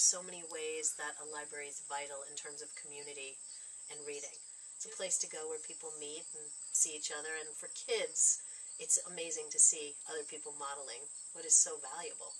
there's so many ways that a library is vital in terms of community and reading. It's a place to go where people meet and see each other, and for kids, it's amazing to see other people modeling what is so valuable.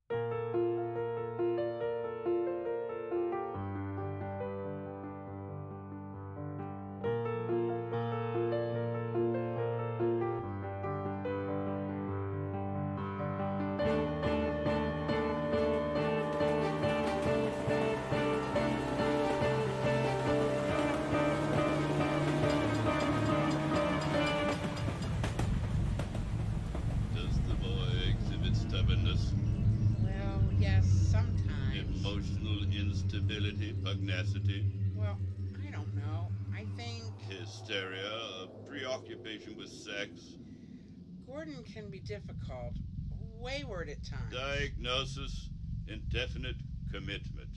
Pugnacity. Well, I don't know. I think... Hysteria, a preoccupation with sex. Gordon can be difficult, wayward at times. Diagnosis, indefinite commitment.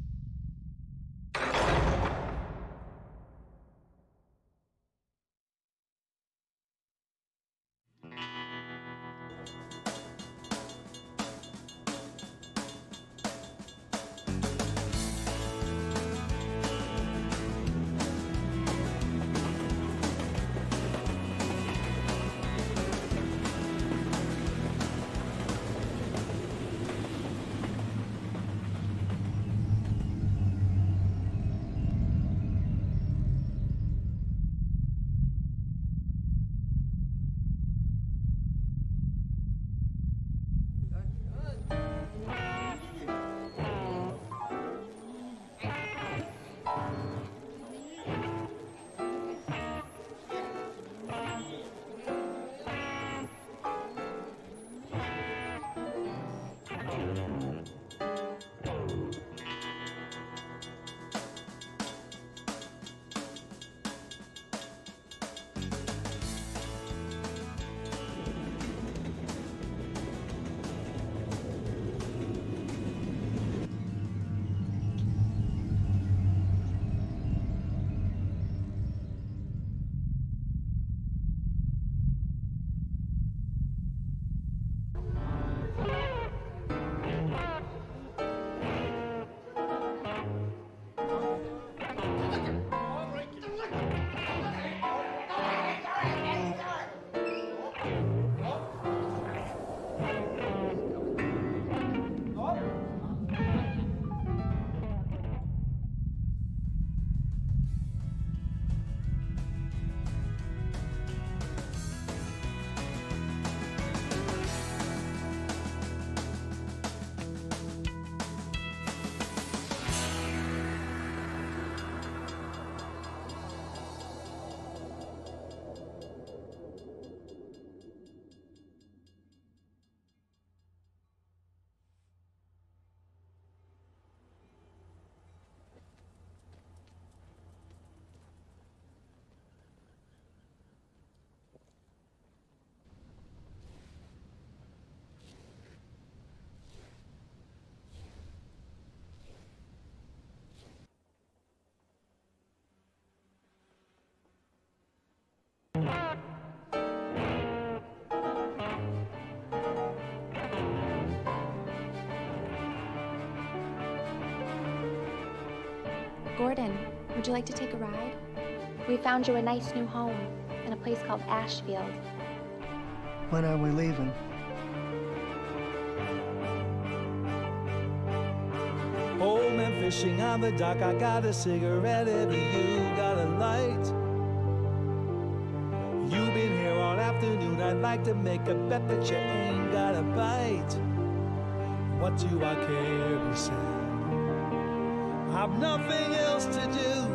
Gordon, would you like to take a ride? We found you a nice new home in a place called Ashfield. When are we leaving? Old man fishing on the dock, I got a cigarette if you got a light. You've been here all afternoon, I'd like to make a bet that you ain't got a bite. What do I care, he said. I've nothing else to do.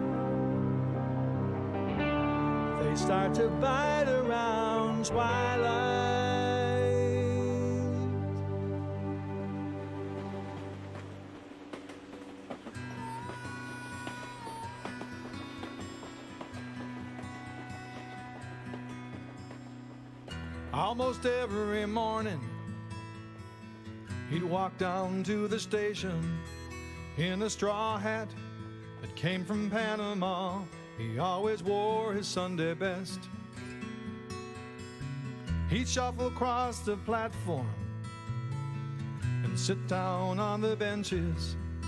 They start to bite around twilight. Almost every morning he'd walk down to the station in a straw hat that came from Panama. He always wore his Sunday best. He'd shuffle across the platform and sit down on the benches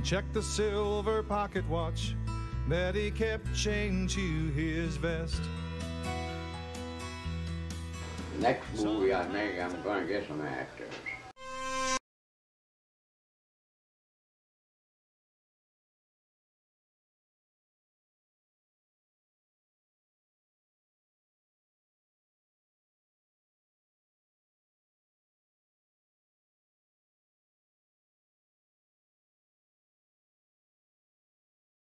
checked the silver pocket watch that he kept chained to his vest. Next movie I make, I'm going to get some actors.